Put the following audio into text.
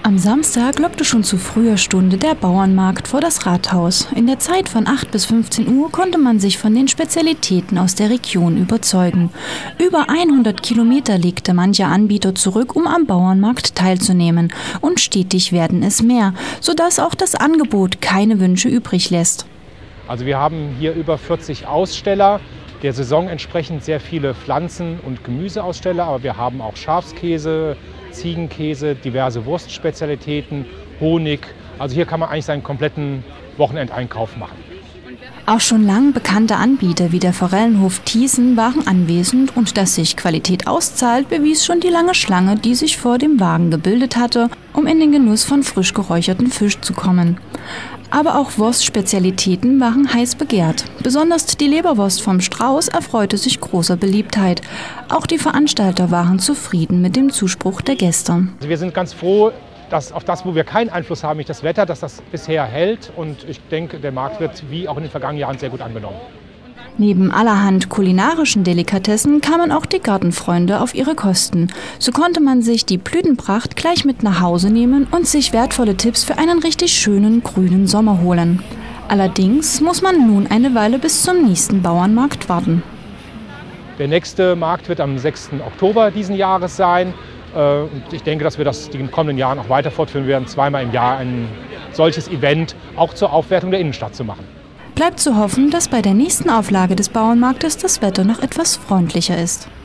Am Samstag lockte schon zu früher Stunde der Bauernmarkt vor das Rathaus. In der Zeit von 8 bis 15 Uhr konnte man sich von den Spezialitäten aus der Region überzeugen. Über 100 Kilometer legte mancher Anbieter zurück, um am Bauernmarkt teilzunehmen. Und stetig werden es mehr, sodass auch das Angebot keine Wünsche übrig lässt. Also wir haben hier über 40 Aussteller, der Saison entsprechend sehr viele Pflanzen- und Gemüseaussteller, aber wir haben auch Schafskäse, Ziegenkäse, diverse Wurstspezialitäten, Honig. Also hier kann man eigentlich seinen kompletten Wochenendeinkauf machen. Auch schon lang bekannte Anbieter wie der Forellenhof Thiessen waren anwesend und dass sich Qualität auszahlt, bewies schon die lange Schlange, die sich vor dem Wagen gebildet hatte, um in den Genuss von frisch geräucherten Fisch zu kommen. Aber auch Wurstspezialitäten waren heiß begehrt. Besonders die Leberwurst vom Strauß erfreute sich großer Beliebtheit. Auch die Veranstalter waren zufrieden mit dem Zuspruch der Gäste. Also wir sind ganz froh, dass auf das, wo wir keinen Einfluss haben, nicht das Wetter, dass das bisher hält. Und ich denke, der Markt wird wie auch in den vergangenen Jahren sehr gut angenommen. Neben allerhand kulinarischen Delikatessen kamen auch die Gartenfreunde auf ihre Kosten. So konnte man sich die Blütenpracht gleich mit nach Hause nehmen und sich wertvolle Tipps für einen richtig schönen grünen Sommer holen. Allerdings muss man nun eine Weile bis zum nächsten Bauernmarkt warten. Der nächste Markt wird am 6. Oktober diesen Jahres sein. Und ich denke, dass wir das in den kommenden Jahren auch weiter fortführen werden, zweimal im Jahr ein solches Event auch zur Aufwertung der Innenstadt zu machen. Bleibt zu hoffen, dass bei der nächsten Auflage des Bauernmarktes das Wetter noch etwas freundlicher ist.